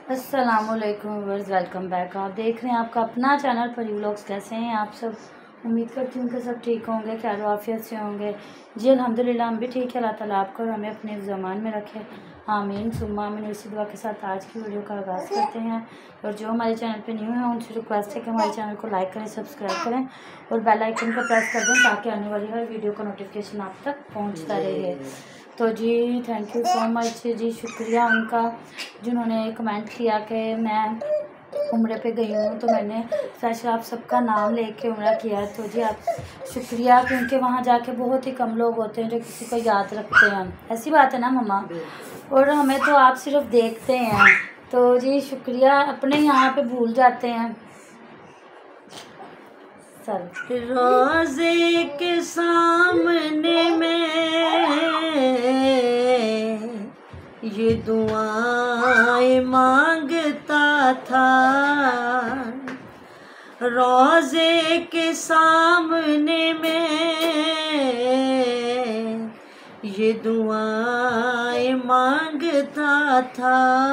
अस्सलामुअलैकुम viewers, welcome back. आप देख रहे हैं आपका अपना चैनल परी व्लॉग्स। कैसे हैं आप सब? उम्मीद करती हूँ कि सब ठीक होंगे, खैर आफियत से होंगे। जी अल्हम्दुलिल्लाह, हम भी ठीक है। अल्लाह ताला आपको और हमें अपने ज़मान में रखे, आमीन सुम्मा आमीन। इसी दुआ के साथ आज की वीडियो का आगाज़ करते हैं। और जो हमारे चैनल पर न्यू है उनसे रिक्वेस्ट है कि हमारे चैनल को लाइक करें, सब्सक्राइब करें और बेल आइकन को प्रेस कर दें ताकि आने वाली हर वीडियो का नोटिफिकेशन आप तक पहुँचता रहे। तो जी थैंक यू सो मच जी, शुक्रिया उनका जिन्होंने कमेंट किया कि मैं उम्रे पे गई हूँ, तो मैंने स्पेशल आप सबका नाम लेके उम्रा किया। तो जी आप शुक्रिया, क्योंकि वहाँ जाके बहुत ही कम लोग होते हैं जो किसी को याद रखते हैं। ऐसी बात है ना मम्मा? और हमें तो आप सिर्फ देखते हैं। तो जी शुक्रिया, अपने यहाँ पे भूल जाते हैं सर। रोज़े के सामने में ये दुआएं मांगता था, रोज़े के सामने में ये दुआएं मांगता था।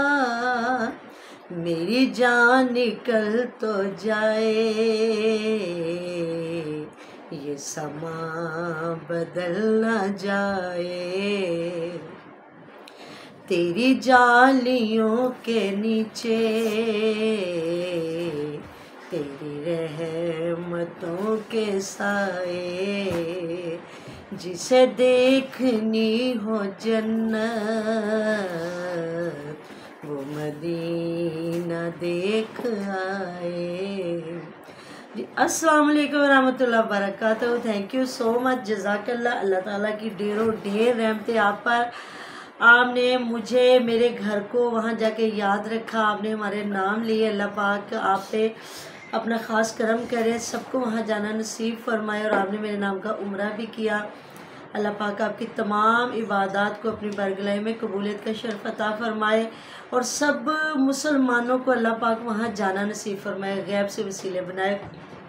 मेरी जान निकल तो जाए, ये समा बदल न जाए, तेरी जालियों के नीचे तेरी रहमतों के साए, जिसे देखनी हो जन्नत वो मदीना देख आए। जी अस्सलाम वालेकुम रहमतुल्लाह बरकातहू। थैंक यू सो मच, जज़ाकल्लाह। अल्लाह ताला की ढेरों ढेर रहमतें आप पर। आपने मुझे मेरे घर को वहाँ जाके याद रखा, आपने हमारे नाम लिए। अल्लाह पाक आप पे अपना ख़ास करम करे, सबको वहाँ जाना नसीब फरमाए। और आपने मेरे नाम का उम्रा भी किया। अल्लाह पाक आपकी तमाम इबादत को अपनी बरगलाही में कबूलियत का शर्फ अता फरमाए और सब मुसलमानों को अल्लाह पाक वहाँ जाना नसीब फरमाए, गैब से वसीले बनाए।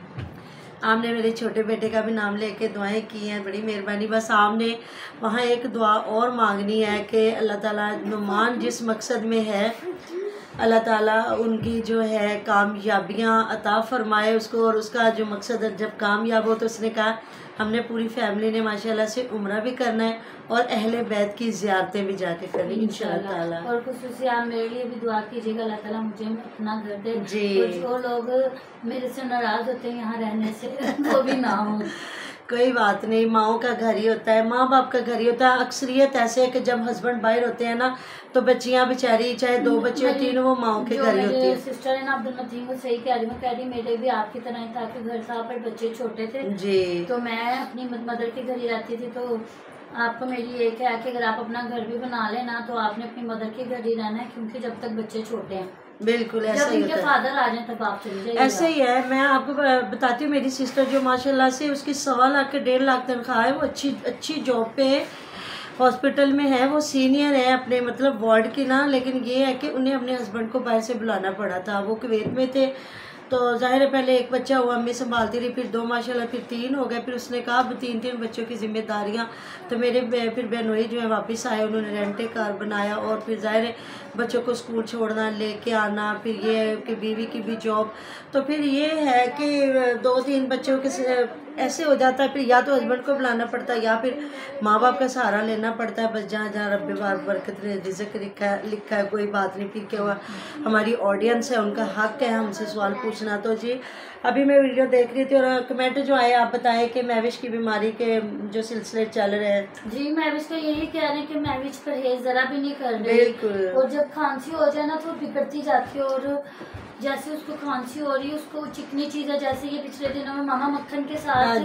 आपने मेरे छोटे बेटे का भी नाम लेके दुआएं की हैं, बड़ी मेहरबानी। बस आपने वहाँ एक दुआ और मांगनी है कि अल्लाह ताला नुमान जिस मकसद में है, अल्लाह ताला उनकी जो है कामयाबियाँ अता फरमाए उसको। और उसका जो मकसद जब कामयाब हो तो उसने कहा हमने पूरी फैमिली ने माशाल्लाह से उम्रा भी करना है और अहले बैत की ज़ियारतें भी जाके करनी इंशाअल्लाह ताला। और खुसूसी आप मेरे लिए भी दुआ कीजिएगा, अल्लाह ताला मुझे अपना घर दे जी। और जो लोग मेरे से नाराज़ होते हैं यहाँ रहने से वो भी ना हो। कोई बात नहीं, माओ का घर ही होता है, माँ बाप का घर ही होता है। अक्सरियत ऐसे है कि जब हस्बैंड बाहर होते हैं ना तो बच्चियाँ बेचारी, चाहे 2 बच्चे होती हैं, वो माओ के घर ही होती है। सिस्टर है ना अब्दुल मतीन, वो सही कह रही, मैं कह रही मेरे भी आपकी तरह ही था कि घर था पर बच्चे छोटे थे जी, तो मैं अपनी मदर के घर ही रहती थी। तो आपको मेरी एक है कि अगर आप अपना घर भी बना लेना तो आपने अपनी मदर के घर ही रहना है, क्योंकि जब तक बच्चे छोटे हैं। बिल्कुल ऐसा ही होता है। फादर आ जाए तब आप चले जाइए। ऐसे ही है। मैं आपको बताती हूँ, मेरी सिस्टर जो माशाल्लाह से उसकी 1.25 लाख के 1.5 लाख तनख्वाह है, वो अच्छी जॉब पे है, हॉस्पिटल में है, वो सीनियर है अपने मतलब वार्ड की ना। लेकिन ये है कि उन्हें अपने हस्बैंड को बाहर से बुलाना पड़ा था, वो कुवैत में थे। तो जाहिर है पहले एक बच्चा हुआ, अम्मी संभालती रही, फिर 2 माशाल्लाह, फिर 3 हो गए। फिर उसने कहा अब 3 बच्चों की जिम्मेदारियां। तो मेरे फिर बहनोई जो है वापस आए, उन्होंने रेंटे कार बनाया और फिर जाहिर है बच्चों को स्कूल छोड़ना, लेके आना, फिर ये है कि बीवी की भी जॉब। तो फिर ये है कि 2-3 बच्चों के ऐसे हो जाता है, फिर या तो हस्बैंड को बुलाना पड़ता है या फिर माँ बाप का सहारा लेना पड़ता है। बस जहाँ जहाँ रब्बे बार बरकत रिज़्क़ लिखा है, कोई बात नहीं। फिर क्या हुआ, हमारी ऑडियंस है, उनका हक है हमसे सवाल पूछना। तो जी अभी मैं वीडियो देख रही थी और कमेंट जो आए, आप बताएं कि मैविश की बीमारी के जो सिलसिले चल रहे हैं। जी मैविश का यही कह रहे हैं कि मैविश परहेज जरा भी नहीं कर रही। बिल्कुल। और जब खांसी हो जाए ना तो बिगड़ती जाती है, और जैसे उसको खांसी हो रही है उसको चिकनी चीजें, जैसे ये पिछले दिनों में मामा मक्खन के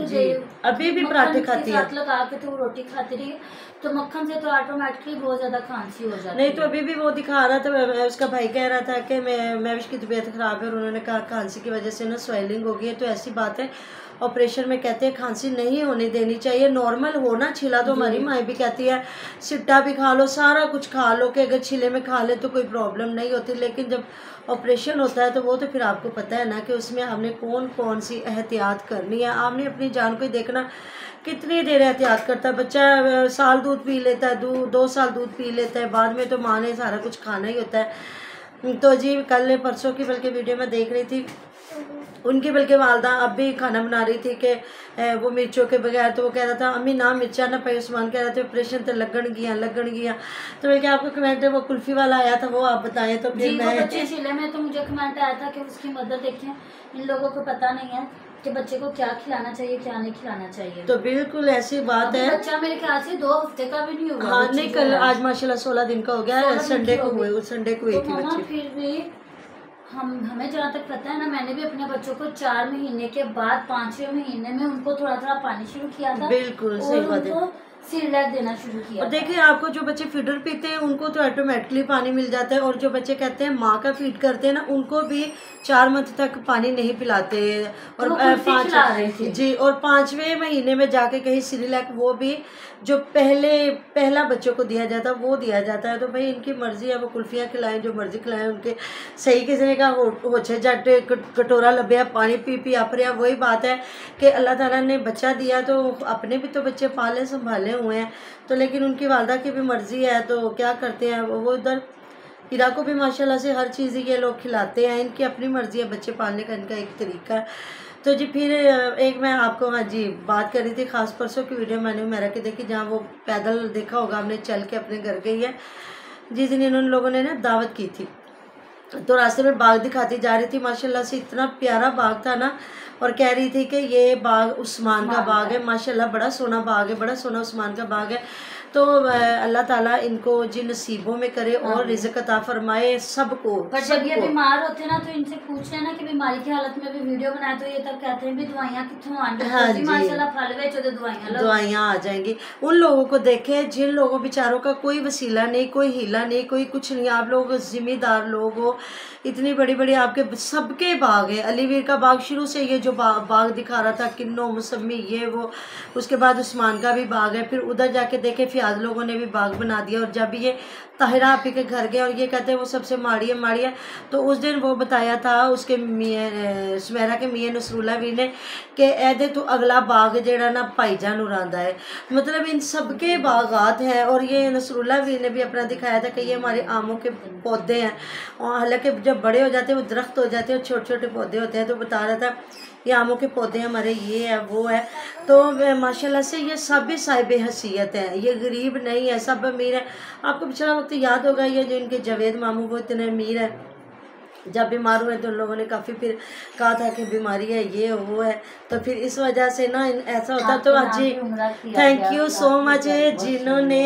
साथ अभी भी पराठे खाती है, लगा के तो वो रोटी खाती रही, तो मक्खन से तो ऑटोमेटिकली बहुत ज्यादा खांसी हो जाती है। नहीं तो अभी भी वो दिखा रहा था, उसका भाई कह रहा था कि मैं उसकी तबीयत खराब है और उन्होंने कहा खांसी की वजह से ना स्वेलिंग हो गई है। तो ऐसी बात है, ऑपरेशन में कहते हैं खांसी नहीं होने देनी चाहिए, नॉर्मल होना। छिला तो हमारी माँ भी कहती है सिट्टा भी खा लो, सारा कुछ खा लो, कि अगर छिले में खा ले तो कोई प्रॉब्लम नहीं होती। लेकिन जब ऑपरेशन होता है तो वो तो फिर आपको पता है ना कि उसमें हमने कौन कौन सी एहतियात करनी है। आपने अपनी जान को ही देखना, कितनी देर एहतियात करता है बच्चा। साल दूध पी लेता है, 2 साल दूध पी लेता है, बाद में तो माँ ने सारा कुछ खाना ही होता है। तो जी कल परसों की बल्कि वीडियो में देख रही थी, उनकी बल्कि वालदा अब भी खाना बना रही थी कि वो मिर्चों के बगैर, तो वो कह रहा था अम्मी ना मिर्चा ना पाई, उस्मान कह रहे थे ऑपरेशन तो लगन गया। तो बल्कि आपको कमेंट है वो कुल्फी वाला आया था, वो आप बताएं। तो फिर मैं बच्चे शिले में तो मुझे कमेंट आया था कि उसकी मदद देखें, इन लोगों को पता नहीं है कि बच्चे को क्या खिलाना चाहिए क्या नहीं खिलाना चाहिए। तो बिल्कुल ऐसी बात है, बच्चा मेरे ख्याल से 2 हफ्ते का भी नहीं हुआ। हाँ नहीं, कल आज माशाल्लाह 16 दिन का हो गया, संडे को हुए, उस संडे को हुई थी बच्ची। फिर भी हमें जहाँ तक पता है ना, मैंने भी अपने बच्चों को 4 महीने के बाद 5वें महीने में उनको थोड़ा थोड़ा पानी शुरू किया था। बिल्कुल सही बात है, सिरलैक देना शुरू किया। और देखिए आपको जो बच्चे फीडर पीते हैं उनको तो ऑटोमेटिकली पानी मिल जाता है, और जो बच्चे कहते हैं माँ का फीड करते हैं ना, उनको भी 4 मंथ तक पानी नहीं पिलाते। और तो जी, और 5वें महीने में जाके कहीं सिरिलैक, वो भी जो पहला बच्चों को दिया जाता है वो दिया जाता है। तो भाई इनकी मर्जी है, वो कुल्फियाँ खिलाएं जो मर्जी खिलाएं, उनके सही किसी का होछे जट कटोरा लभ्या पानी पी अपरिया। वही बात है कि अल्लाह ताला ने बच्चा दिया तो अपने भी तो बच्चे पाले संभाले हुए हैं, तो लेकिन उनकी वालदा की भी मर्जी है, तो क्या करते हैं वो उधर हीरा को भी माशाल्लाह से हर चीज़ ये लोग खिलाते हैं, इनकी अपनी मर्जी है, बच्चे पालने का इनका एक तरीका है। तो जी फिर एक मैं आपको, हाँ जी, बात कर रही थी, खास परसों की वीडियो मैंने मेरा की देखी, जहाँ वो पैदल देखा होगा आपने, चल के अपने घर गई है, जिस दिन उन लोगों ने ना दावत की थी, तो रास्ते में बाग दिखाती जा रही थी, माशाल्लाह से इतना प्यारा बाग था ना, और कह रही थी कि ये बाग उस्मान का बाग है, माशाल्लाह बड़ा सोना बाग है, बड़ा सोना उस्मान का बाग है। तो अल्लाह ताला इनको जिन नसीबों में करे और रिज़्क़ अता फरमाए सबको। पर जब ये बीमार होते ना, तो इनसे पूछ लेना कि बीमारी की हालत में भी वीडियो बनाए, तो ये तब कहते हैं भी दवाइयाँ कितों आएंगी। हाँ जी, माशाल्लाह फल बेचो तो दवाइयाँ आ जाएंगी। उन लोगों को देखें जिन लोगों बेचारों का कोई वसीला नहीं, कोई हीला नहीं, कोई कुछ नहीं। आप लोग जिम्मेदार लोग हो, इतनी बड़ी बड़ी आपके सबके बाग है, अलीवीर का बाग शुरू से ये जो बाग दिखा रहा था, किन्नो मौसमी ये वो, उसके बाद उस्मान का भी बाग है, फिर उधर जाके देखे फियाज लोगों ने भी बाग बना दिया। और जब ये ताहिरा आपी के घर गए और ये कहते हैं वो सबसे माड़ी है, तो उस दिन वो बताया था उसके मियाँ सुमेरा के मियाँ नसरुल्ला भी ने कि ऐदे तो अगला बाग जेड़ा ना भाईजान उरांदा है, मतलब इन सबके बागात हैं। और ये नसरुल्ला भी ने भी अपना दिखाया था कि ये हमारे आमों के पौधे हैं, और हालांकि जब बड़े हो जाते हैं वो दरख्त हो जाते हैं और छोटे छोटे पौधे होते हैं। तो बता रहा था ये आमों के पौधे हमारे ये है वो है। तो माशाल्लाह से ये सब भी साहिब हैसियत हैं, ये गरीब नहीं है, सब अमीर है। आपको पिछला वक्त याद होगा ये जो इनके जावेद मामू वो इतने अमीर है, जब बीमार हुए तो उन लोगों ने काफ़ी फिर कहा था कि बीमारी है ये वो है, तो फिर इस वजह से ना ऐसा होता। तो आज जी थैंक यू सो मच जिन्होंने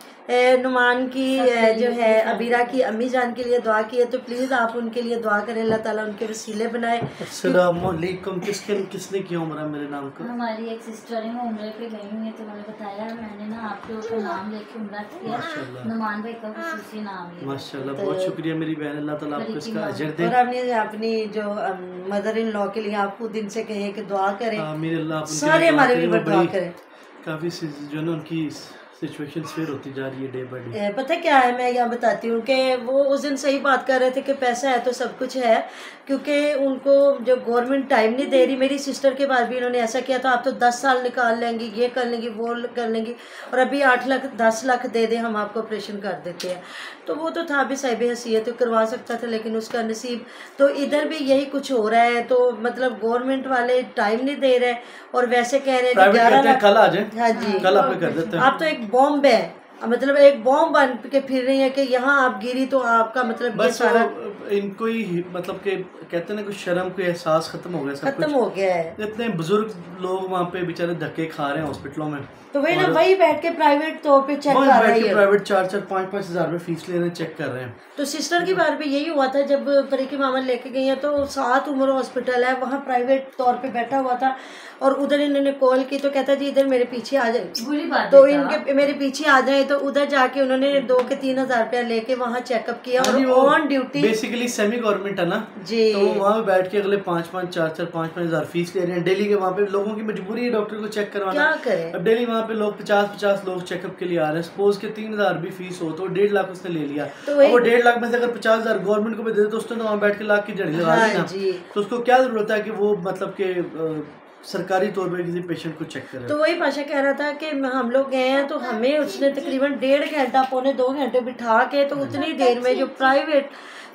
नुमान की जो है अबीरा की अम्मी जान के लिए दुआ की है, तो प्लीज़ आप उनके लिए दुआ करें, अल्लाह ताला उनके वसीले बनाए। अस्सलाम वालेकुम। किसने किया उम्र मेरे नाम को? हमारी एक सिस्टर है, वो उम्र पे गई हुई है, तो उन्होंने बताया मैंने ना आप लोगों का नाम लेके उम्र किया, नुमान भाई का खुसूसी नाम लिया। माशाल्लाह, बहुत शुक्रिया मेरी बहन, अल्लाह ताला आपको इसका अजर दे। और आपने अपनी जो मदर इन लॉ के लिए आप खुद इनसे कहें कि दुआ करें, सारे हमारे लिए दुआ करें। काफ़ी जो है ना उनकी सिचुएशन फेयर होती जा रही है डे बाय डे। पता क्या है, मैं यहाँ बताती हूँ कि वो उस दिन सही बात कर रहे थे कि पैसा है तो सब कुछ है, क्योंकि उनको जो गवर्नमेंट टाइम नहीं दे रही। मेरी सिस्टर के बाद भी इन्होंने ऐसा किया, तो आप तो 10 साल निकाल लेंगी, ये कर लेंगी वो कर लेंगी, और अभी 8 लाख 10 लाख दे दे हम आपको ऑपरेशन कर देते हैं। तो वो तो था भी साहिब हैसियत, तो करवा सकता था, लेकिन उसका नसीब। तो इधर भी यही कुछ हो रहा है, तो मतलब गवर्नमेंट वाले टाइम नहीं दे रहे, और वैसे कह रहे हैं 11 लाख कल आ जाए। हाँ जी, कल आप कर देते हैं। आप तो एक बॉम्ब है, मतलब एक बॉम्ब बन के फिर रही है कि यहाँ आप गिरी तो आपका मतलब ये सारा इनको ही मतलब के कहते हैं ना कुछ शर्म कोई एहसास खत्म हो गया, सब खत्म हो गया है। इतने बुजुर्ग लोग वहाँ पे बेचारे धक्के खा रहे हैं हॉस्पिटलों में, तो वही ना, वही बैठ के प्राइवेट तौर पे चेक कर रहे हैं, प्राइवेट 4-4 5-5 हज़ार रुपए फीस ले रहे हैं, चेक कर रहे हैं। तो सिस्टर की बार भी यही हुआ था, जब परी की मामा लेके गई है, तो 7 उम्र हॉस्पिटल है, वहाँ प्राइवेट तौर पे बैठा हुआ था, और उधर इन्होंने कॉल की तो कहता जी इधर मेरे पीछे आ जाए, तो इनके मेरे पीछे आ जाए। तो उधर जाके उन्होंने 2 के 3 हज़ार रुपया लेके वहाँ चेकअप किया, और on duty basically semi government है ना जी, तो वहाँ पे बैठ के अगले 5-5 4-4 5-5 हज़ार फीस ले रहे हैं डेली के। वहाँ पे लोगों की मजबूरी है डॉक्टर को चेक करवाना, क्या करें। अब डेली वहाँ पे लोग 50-50 लोग चेकअप के लिए आ रहे हैं। सपोज के 3 हज़ार भी फीस हो तो 1.5 लाख उसने ले लिया, तो वो 1.5 लाख में से अगर 50 हज़ार गवर्नमेंट को भी दे दे तो उसने तो वहाँ बैठ के लाख की जड़ी लगा दी ना, तो उसको क्या जरूरत है कि वो मतलब के सरकारी तौर पे किसी पेशेंट को चेक करें। तो वही पाशा कह रहा था कि हम लोग गए हैं, तो हमें उसने तकरीबन 1.5 घंटा 1.25-2 घंटे बिठा के, तो उतनी देर में जो प्राइवेट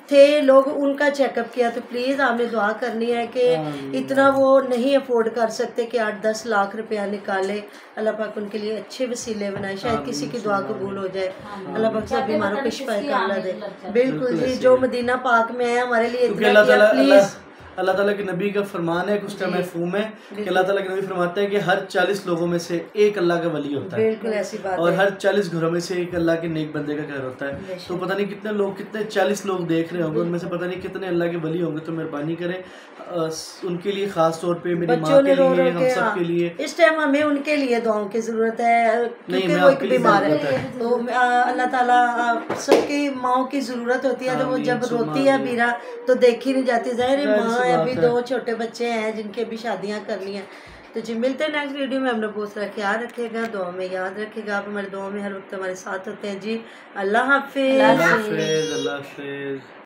थे लोग उनका चेकअप किया। तो प्लीज़ आपने दुआ करनी है कि इतना वो नहीं अफोर्ड कर सकते कि 8-10 लाख रुपया निकाले। अल्लाह पाक उनके लिए अच्छे वसीले बनाए, शायद किसी की दुआ कबूल हो जाए। अल्लाह पाक सब बीमारों को शिफा कामला दे। बिल्कुल जी, जो मदीना पाक में है हमारे लिए इतना किया, प्लीज़। अल्लाह ताला के नबी का फरमान है, कुछ टाइम महफूम है कि अल्लाह ताला के नबी फरमाते हैं कि हर 40 लोगों में से एक अल्लाह का वली होता है। बिल्कुल ऐसी बात और है। हर 40 घरों में से एक अल्लाह के नेक बंदे का घर होता है। तो पता नहीं कितने लोग, कितने 40 लोग देख रहे होंगे, उनमें से पता नहीं कितने अल्लाह के वली होंगे। तो मेहरबानी करें उनके लिए, खास तौर पे मेरी माँ के लिए, हम सब के लिए इस टाइम हमें उनके लिए दुआओं की जरूरत है, क्योंकि वो एक बीमार है। तो अल्लाह ताला सबकी माओ की जरूरत होती है। तो वो जब रोती है बीरा तो देखी नहीं जाती। ज़ाहिर है माँ है, अभी 2 छोटे बच्चे हैं जिनकी अभी शादियाँ करनी है। तो जी मिलते हैं नेक्स्ट वीडियो में। हमने बहुत सारा ख्याल रखेगा, दुआ में याद रखेगा। आप हमारे दुआ में हर वक्त हमारे साथ होते हैं जी। अल्लाह हाफिज़। अल्लाह हाफिज़।